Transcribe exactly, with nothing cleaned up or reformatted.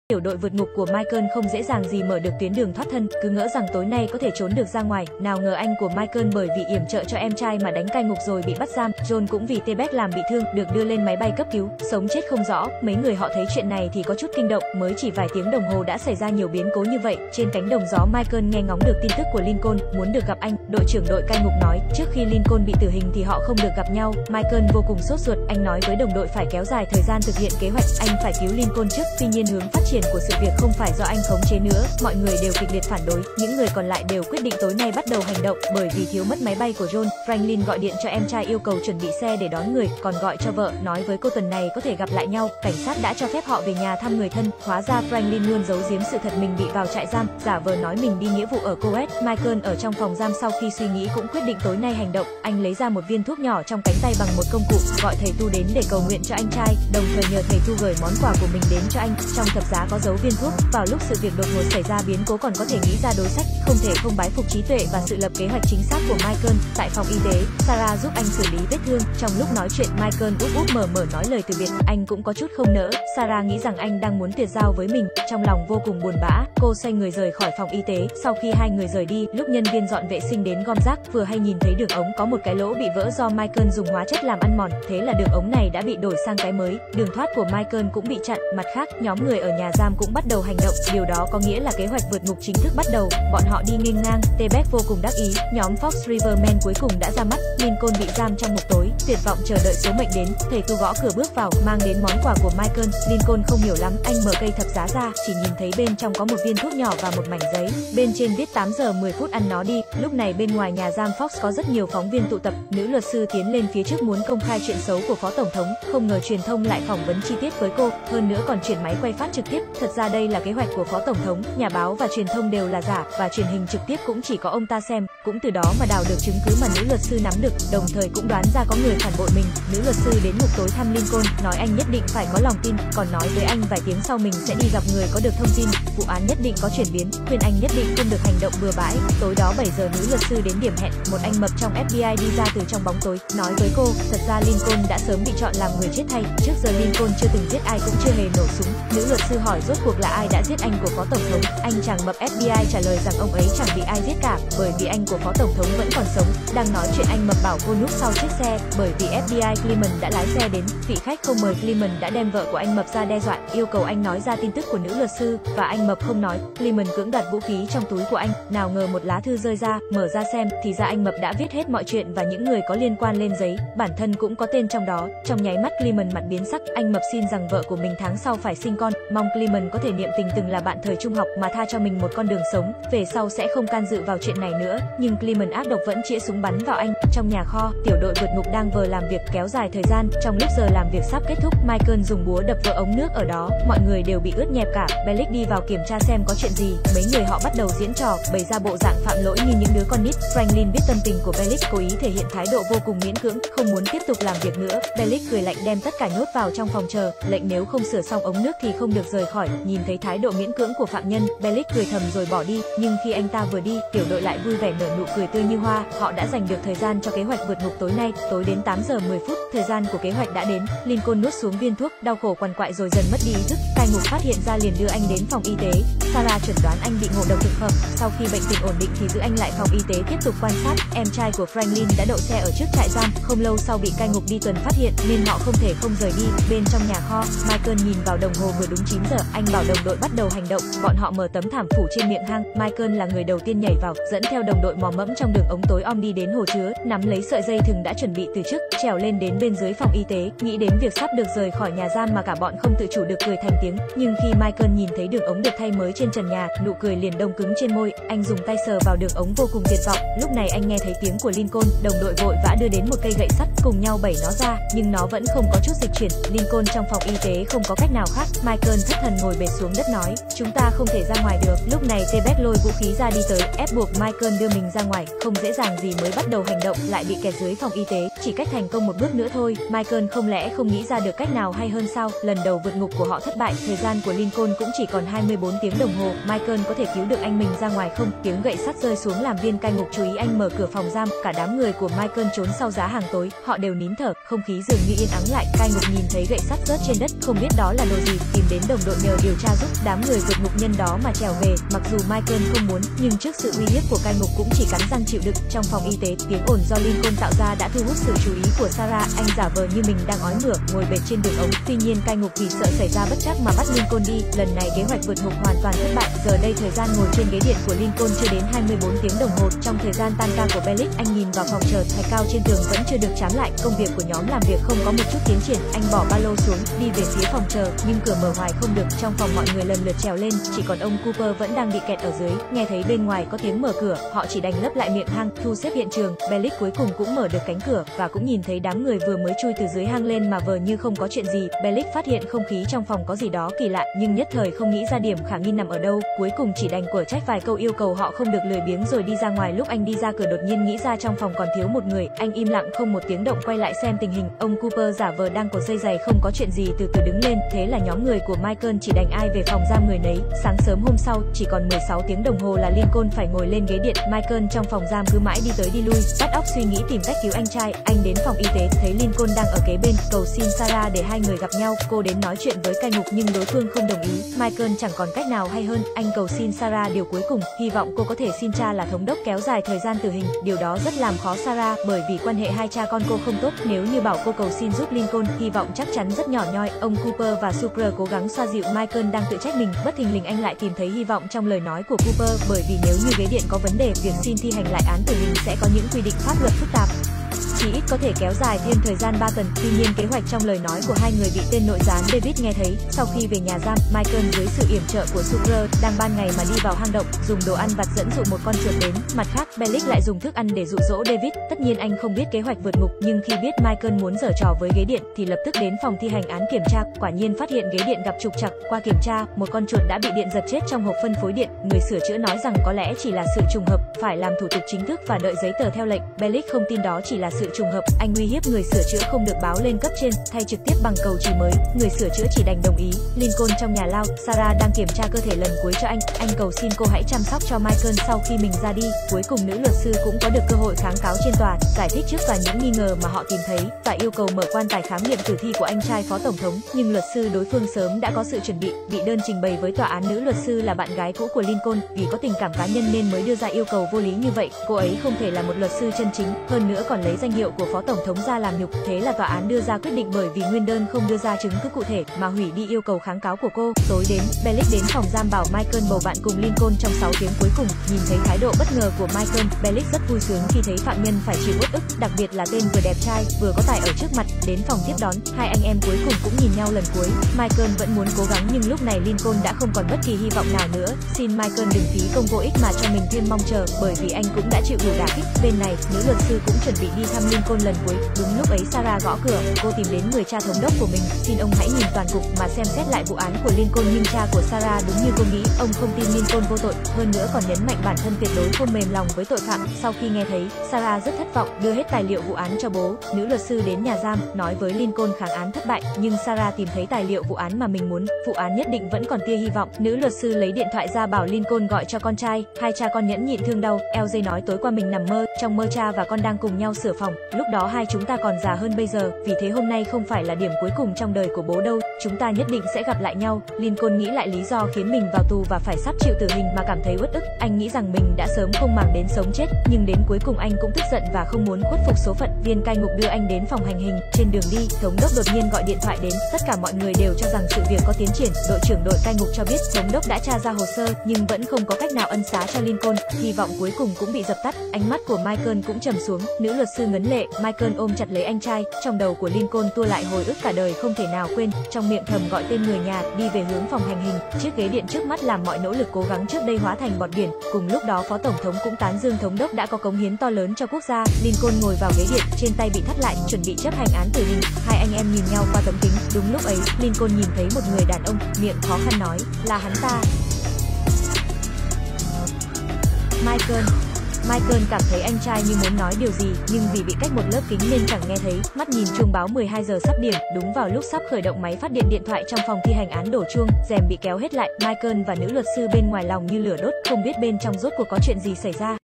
Tiểu đội vượt ngục của Michael không dễ dàng gì mở được tuyến đường thoát thân, cứ ngỡ rằng tối nay có thể trốn được ra ngoài. Nào ngờ anh của Michael bởi vì yểm trợ cho em trai mà đánh cai ngục rồi bị bắt giam. John cũng vì T-Bag làm bị thương, được đưa lên máy bay cấp cứu, sống chết không rõ. Mấy người họ thấy chuyện này thì có chút kinh động, mới chỉ vài tiếng đồng hồ đã xảy ra nhiều biến cố như vậy. Trên cánh đồng gió, Michael nghe ngóng được tin tức của Lincoln, muốn được gặp anh. Đội trưởng đội cai ngục nói, trước khi Lincoln bị tử hình thì họ không được gặp nhau. Michael vô cùng sốt ruột, anh nói với đồng đội phải kéo dài thời gian thực hiện kế hoạch, anh phải cứu Lincoln trước. Tuy nhiên hướng phát triển của sự việc không phải do anh khống chế nữa, mọi người đều kịch liệt phản đối. Những người còn lại đều quyết định tối nay bắt đầu hành động. Bởi vì thiếu mất máy bay của John, Franklin gọi điện cho em trai yêu cầu chuẩn bị xe để đón người, còn gọi cho vợ, nói với cô tuần này có thể gặp lại nhau. Cảnh sát đã cho phép họ về nhà thăm người thân. Hóa ra Franklin luôn giấu giếm sự thật mình bị vào trại giam, giả vờ nói mình đi nghĩa vụ ở Kuwait. Michael ở trong phòng giam sau khi suy nghĩ cũng quyết định tối nay hành động. Anh lấy ra một viên thuốc nhỏ trong cánh tay bằng một công cụ, gọi thầy tu đến để cầu nguyện cho anh trai, đồng thời nhờ thầy tu gửi món quà của mình đến cho anh. Trong thập giá có dấu viên thuốc. Vào lúc sự việc đột ngột xảy ra biến cố còn có thể nghĩ ra đối sách, không thể không bái phục trí tuệ và sự lập kế hoạch chính xác của Michael. Tại phòng y tế, Sarah giúp anh xử lý vết thương. Trong lúc nói chuyện, Michael úp úp mở mở nói lời từ biệt. Anh cũng có chút không nỡ. Sarah nghĩ rằng anh đang muốn tuyệt giao với mình, trong lòng vô cùng buồn bã. Cô xoay người rời khỏi phòng y tế. Sau khi hai người rời đi, lúc nhân viên dọn vệ sinh đến gom rác, vừa hay nhìn thấy đường ống có một cái lỗ bị vỡ do Michael dùng hóa chất làm ăn mòn. Thế là đường ống này đã bị đổi sang cái mới. Đường thoát của Michael cũng bị chặn. Mặt khác, nhóm người ở nhà giam cũng bắt đầu hành động. Điều đó có nghĩa là kế hoạch vượt ngục chính thức bắt đầu. Bọn họ đi nghênh ngang. T-Bag vô cùng đắc ý. Nhóm Fox Rivermen cuối cùng đã ra mắt. Lincoln bị giam trong ngục tối, tuyệt vọng chờ đợi số mệnh đến. Thầy tu gõ cửa bước vào, mang đến món quà của Michael. Lincoln không hiểu lắm. Anh mở cây thập giá ra, chỉ nhìn thấy bên trong có một viên thuốc nhỏ và một mảnh giấy. Bên trên viết tám giờ mười phút ăn nó đi. Lúc này bên ngoài nhà giam Fox có rất nhiều phóng viên tụ tập. Nữ luật sư tiến lên phía trước muốn công khai chuyện xấu của phó tổng thống. Không ngờ truyền thông lại phỏng vấn chi tiết với cô, hơn nữa còn chuyển máy quay phát trực tiếp. Thật ra đây là kế hoạch của phó tổng thống. Nhà báo và truyền thông đều là giả, và truyền hình trực tiếp cũng chỉ có ông ta xem. Cũng từ đó mà đào được chứng cứ mà nữ luật sư nắm được, đồng thời cũng đoán ra có người phản bội mình. Nữ luật sư đến ngục tối thăm Lincoln, nói anh nhất định phải có lòng tin, còn nói với anh vài tiếng sau mình sẽ đi gặp người có được thông tin, vụ án nhất định có chuyển biến, khuyên anh nhất định không được hành động bừa bãi. Tối đó bảy giờ nữ luật sư đến điểm hẹn, một anh mập trong F B I đi ra từ trong bóng tối, nói với cô, thật ra Lincoln đã sớm bị chọn làm người chết thay. Trước giờ Lincoln chưa từng giết ai, cũng chưa hề nổ súng. Nữ luật sư hỏi rốt cuộc là ai đã giết anh của phó tổng thống. Anh chàng mập F B I trả lời rằng ông ấy chẳng bị ai giết cả, bởi vì anh của phó tổng thống vẫn còn sống. Đang nói chuyện anh mập bảo cô núp sau chiếc xe, bởi vì F B I Clement đã lái xe đến. Vị khách không mời Clement đã đem vợ của anh mập ra đe dọa, yêu cầu anh nói ra tin tức của nữ luật sư, và anh mập không nói. Clement cưỡng đoạt vũ khí trong túi của anh. Nào ngờ một lá thư rơi ra, mở ra xem, thì ra anh mập đã viết hết mọi chuyện và những người có liên quan lên giấy, bản thân cũng có tên trong đó. Trong nháy mắt Clement mặt biến sắc, anh mập xin rằng vợ của mình tháng sau phải sinh con, mong Clement có thể niệm tình từng là bạn thời trung học mà tha cho mình một con đường sống, về sau sẽ không can dự vào chuyện này nữa. Nhưng Clement ác độc vẫn chĩa súng bắn vào anh. Trong nhà kho, tiểu đội vượt ngục đang vờ làm việc kéo dài thời gian. Trong lúc giờ làm việc sắp kết thúc, Michael dùng búa đập vỡ ống nước ở đó, mọi người đều bị ướt nhẹp cả. Bellic đi vào kiểm tra xem có chuyện gì. Mấy người họ bắt đầu diễn trò, bày ra bộ dạng phạm lỗi như những đứa con nít. Franklin biết tâm tình của Bellic, cố ý thể hiện thái độ vô cùng miễn cưỡng, không muốn tiếp tục làm việc nữa. Bellic cười lạnh đem tất cả nhốt vào trong phòng chờ, lệnh nếu không sửa xong ống nước thì không được rời khỏi. Nhìn thấy thái độ miễn cưỡng của phạm nhân, Bellic cười thầm rồi bỏ đi. Nhưng khi anh ta vừa đi, tiểu đội lại vui vẻ nở nụ cười tươi như hoa. Họ đã giành được thời gian cho kế hoạch vượt ngục tối nay. Tối đến tám giờ mười phút, thời gian của kế hoạch đã đến. Lincoln nuốt xuống viên thuốc, đau khổ quằn quại rồi dần mất đi ý thức. Cai ngục phát hiện ra liền đưa anh đến phòng y tế. Sarah chẩn đoán anh bị ngộ độc thực phẩm. Sau khi bệnh tình ổn định thì giữ anh lại phòng y tế tiếp tục quan sát. Em trai của Franklin đã đậu xe ở trước trại giam, không lâu sau bị cai ngục đi tuần phát hiện nên họ không thể không rời đi. Bên trong nhà kho, Michael nhìn vào đồng hồ vừa đúng chín giờ, anh bảo đồng đội bắt đầu hành động. Bọn họ mở tấm thảm phủ trên miệng hang. Michael là người đầu tiên nhảy vào, dẫn theo đồng đội mò mẫm trong đường ống tối om đi đến hồ chứa, nắm lấy sợi dây thừng đã chuẩn bị từ trước, trèo lên đến bên dưới phòng y tế, nghĩ đến việc sắp được rời khỏi nhà giam mà cả bọn không tự chủ được cười thành tiếng. Nhưng khi Michael nhìn thấy đường ống được thay mới trên trần nhà, nụ cười liền đông cứng trên môi. Anh dùng tay sờ vào đường ống vô cùng tuyệt vọng. Lúc này anh nghe thấy tiếng của Lincoln, đồng đội vội vã đưa đến một cây gậy sắt, cùng nhau bẩy nó ra, nhưng nó vẫn không có chút dịch chuyển. Lincoln trong phòng y tế không có cách nào khác. Michael thất thần ngồi bệt xuống đất nói, chúng ta không thể ra ngoài được. Lúc này T-Bag lôi vũ khí ra đi tới, ép buộc Michael đưa mình mình ra ngoài, không dễ dàng gì mới bắt đầu hành động, lại bị kẹt dưới phòng y tế, chỉ cách thành công một bước nữa thôi. Michael không lẽ không nghĩ ra được cách nào hay hơn sao? Lần đầu vượt ngục của họ thất bại, thời gian của Lincoln cũng chỉ còn hai mươi bốn tiếng đồng hồ. Michael có thể cứu được anh mình ra ngoài không? Tiếng gậy sắt rơi xuống làm viên cai ngục chú ý anh mở cửa phòng giam. Cả đám người của Michael trốn sau giá hàng tối, họ đều nín thở, không khí dường như yên ắng lại. Cai ngục nhìn thấy gậy sắt rớt trên đất, không biết đó là đồ gì, tìm đến đồng đội nhờ điều tra giúp. Đám người vượt ngục nhân đó mà trèo về, mặc dù Michael không muốn, nhưng trước sự uy hiếp của cai ngục cũng chỉ cắn răng chịu đựng. Trong phòng y tế, tiếng ồn do Lincoln tạo ra đã thu hút sự chú ý của Sarah. Anh giả vờ như mình đang ói mửa, ngồi bệt trên đường ống. Tuy nhiên cai ngục vì sợ xảy ra bất trắc mà bắt Lincoln đi. Lần này kế hoạch vượt ngục hoàn toàn thất bại. Giờ đây thời gian ngồi trên ghế điện của Lincoln chưa đến hai mươi bốn tiếng đồng hồ. Trong thời gian tan ca của Bellic, anh nhìn vào phòng chờ, thạch cao trên tường vẫn chưa được trám lại. Công việc của nhóm làm việc không có một chút tiến triển. Anh bỏ ba lô xuống, đi về phía phòng chờ, nhưng cửa mở hoài không được. Trong phòng mọi người lần lượt trèo lên, chỉ còn ông Cooper vẫn đang bị kẹt ở dưới. Nghe thấy bên ngoài có tiếng mở cửa, họ chỉ đành lấp lại miệng hang, thu xếp hiện trường. Bellic cuối cùng cũng mở được cánh cửa và cũng nhìn thấy đám người vừa mới chui từ dưới hang lên mà vờ như không có chuyện gì. Bellic phát hiện không khí trong phòng có gì đó kỳ lạ, nhưng nhất thời không nghĩ ra điểm khả nghi nằm ở đâu. Cuối cùng chỉ đành quở trách vài câu yêu cầu họ không được lười biếng rồi đi ra ngoài. Lúc anh đi ra cửa đột nhiên nghĩ ra trong phòng còn thiếu một người. Anh im lặng không một tiếng động quay lại xem tình hình. Ông Cooper giả vờ đang cột dây giày không có chuyện gì từ từ đứng lên. Thế là nhóm người của Michael chỉ đành ai về phòng giam người nấy. Sáng sớm hôm sau, chỉ còn mười sáu tiếng đồng hồ là Lincoln phải ngồi lên ghế điện. Michael trong phòng giam cứ mãi đi tới đi lui, vắt óc suy nghĩ tìm cách cứu anh trai. Anh đến phòng y tế, thấy Lincoln đang ở kế bên, cầu xin Sarah để hai người gặp nhau. Cô đến nói chuyện với cai ngục nhưng đối phương không đồng ý. Michael chẳng còn cách nào hay hơn, anh cầu xin Sarah điều cuối cùng, hy vọng cô có thể xin cha là thống đốc kéo dài thời gian tử hình. Điều đó rất làm khó Sarah, bởi vì quan hệ hai cha con cô không tốt. Nếu như bảo cô cầu xin giúp Lincoln, hy vọng chắc chắn rất nhỏ nhoi. Ông Cooper và Sucre cố gắng xoa dịu Michael đang tự trách mình. Bất thình lình anh lại tìm thấy hy vọng trong lời nói của Cooper, bởi vì nếu như ghế điện có vấn đề, việc xin thi hành lại án tử hình sẽ có những quy định pháp luật phức tạp, chỉ ít có thể kéo dài thêm thời gian ba tuần. Tuy nhiên kế hoạch trong lời nói của hai người bị tên nội gián David nghe thấy. Sau khi về nhà giam, Michael dưới sự yểm trợ của Sucre đang ban ngày mà đi vào hang động, dùng đồ ăn vặt dẫn dụ một con chuột đến. Mặt khác, Bellic lại dùng thức ăn để dụ dỗ David. Tất nhiên anh không biết kế hoạch vượt ngục, nhưng khi biết Michael muốn giở trò với ghế điện thì lập tức đến phòng thi hành án kiểm tra. Quả nhiên phát hiện ghế điện gặp trục trặc. Qua kiểm tra, một con chuột đã bị điện giật chết trong hộp phân phối điện. Người sửa chữa nói rằng có lẽ chỉ là sự trùng hợp, phải làm thủ tục chính thức và đợi giấy tờ theo lệnh. Bellic không tin đó chỉ là sự trùng hợp. Anh uy hiếp người sửa chữa không được báo lên cấp trên, thay trực tiếp bằng cầu chỉ mới. Người sửa chữa chỉ đành đồng ý. Lincoln trong nhà lao, Sarah đang kiểm tra cơ thể lần cuối cho anh. Anh cầu xin cô hãy chăm sóc cho Michael sau khi mình ra đi. Cuối cùng nữ luật sư cũng có được cơ hội kháng cáo trên tòa, giải thích trước tòa những nghi ngờ mà họ tìm thấy và yêu cầu mở quan tài khám nghiệm tử thi của anh trai phó tổng thống. Nhưng luật sư đối phương sớm đã có sự chuẩn bị, bị đơn trình bày với tòa án nữ luật sư là bạn gái cũ của Lincoln, vì có tình cảm cá nhân nên mới đưa ra yêu cầu vô lý như vậy. Cô ấy không thể là một luật sư chân chính, hơn nữa còn lấy danh hiệu của phó tổng thống ra làm nhục. Thế là tòa án đưa ra quyết định bởi vì nguyên đơn không đưa ra chứng cứ cụ thể mà hủy đi yêu cầu kháng cáo của cô. Tối đến, Bellic đến phòng giam bảo Michael bầu bạn cùng Lincoln trong sáu tiếng cuối cùng. Nhìn thấy thái độ bất ngờ của Michael, Bellic rất vui sướng khi thấy phạm nhân phải chịu uất ức, đặc biệt là tên vừa đẹp trai vừa có tài ở trước mặt. Đến phòng tiếp đón, hai anh em cuối cùng cũng nhìn nhau lần cuối. Michael vẫn muốn cố gắng nhưng lúc này Lincoln đã không còn bất kỳ hy vọng nào nữa. Xin Michael đừng phí công vô ích mà cho mình thêm mong chờ, bởi vì anh cũng đã chịu đủ đả kích. Bên này, nữ luật sư cũng chuẩn bị đi thăm Lincoln lần cuối. Đúng lúc ấy Sarah gõ cửa, cô tìm đến người cha thống đốc của mình, xin ông hãy nhìn toàn cục mà xem xét lại vụ án của Lincoln. Nhưng cha của Sarah đúng như cô nghĩ, ông không tin Lincoln vô tội, hơn nữa còn nhấn mạnh bản thân tuyệt đối không mềm lòng với tội phạm. Sau khi nghe thấy, Sarah rất thất vọng, đưa hết tài liệu vụ án cho bố. Nữ luật sư đến nhà giam, nói với Lincoln kháng án thất bại, nhưng Sarah tìm thấy tài liệu vụ án mà mình muốn, vụ án nhất định vẫn còn tia hy vọng. Nữ luật sư lấy điện thoại ra bảo Lincoln gọi cho con trai. Hai cha con nhẫn nhịn thương đau. lờ giê nói tối qua mình nằm mơ, trong mơ cha và con đang cùng nhau sửa phòng, lúc đó hai chúng ta còn già hơn bây giờ, vì thế hôm nay không phải là điểm cuối cùng trong đời của bố đâu, chúng ta nhất định sẽ gặp lại nhau. Lincoln nghĩ lại lý do khiến mình vào tù và phải sắp chịu tử hình mà cảm thấy uất ức. Anh nghĩ rằng mình đã sớm không màng đến sống chết, nhưng đến cuối cùng anh cũng tức giận và không muốn khuất phục số phận. Viên cai ngục đưa anh đến phòng hành hình. Trên đường đi, thống đốc đột nhiên gọi điện thoại đến. Tất cả mọi người đều cho rằng sự việc có tiến triển. Đội trưởng đội cai ngục cho biết thống đốc đã tra ra hồ sơ, nhưng vẫn không có cách nào ân xá cho Lincoln. Hy vọng cuối cùng cũng bị dập tắt. Ánh mắt của Michael cũng trầm xuống. Nữ luật sư ngấn lệ. Michael ôm chặt lấy anh trai. Trong đầu của Lincoln tua lại hồi ức cả đời không thể nào quên. Trong miệng thầm gọi tên người nhà, đi về hướng phòng hành hình. Chiếc ghế điện trước mắt làm mọi nỗ lực cố gắng trước đây hóa thành bọt biển. Cùng lúc đó phó tổng thống cũng tán dương thống đốc đã có cống hiến to lớn cho quốc gia. Lincoln ngồi vào ghế điện, trên tay bị thắt lại, chuẩn bị chấp hành án tử hình. Hai anh em nhìn nhau qua tấm kính. Đúng lúc ấy, Lincoln nhìn thấy một người đàn ông, miệng khó khăn nói, là hắn ta. Michael. Michael cảm thấy anh trai như muốn nói điều gì, nhưng vì bị cách một lớp kính nên chẳng nghe thấy. Mắt nhìn chuông báo mười hai giờ sắp điểm, đúng vào lúc sắp khởi động máy phát điện điện thoại trong phòng thi hành án đổ chuông, rèm bị kéo hết lại. Michael và nữ luật sư bên ngoài lòng như lửa đốt, không biết bên trong rốt cuộc có chuyện gì xảy ra.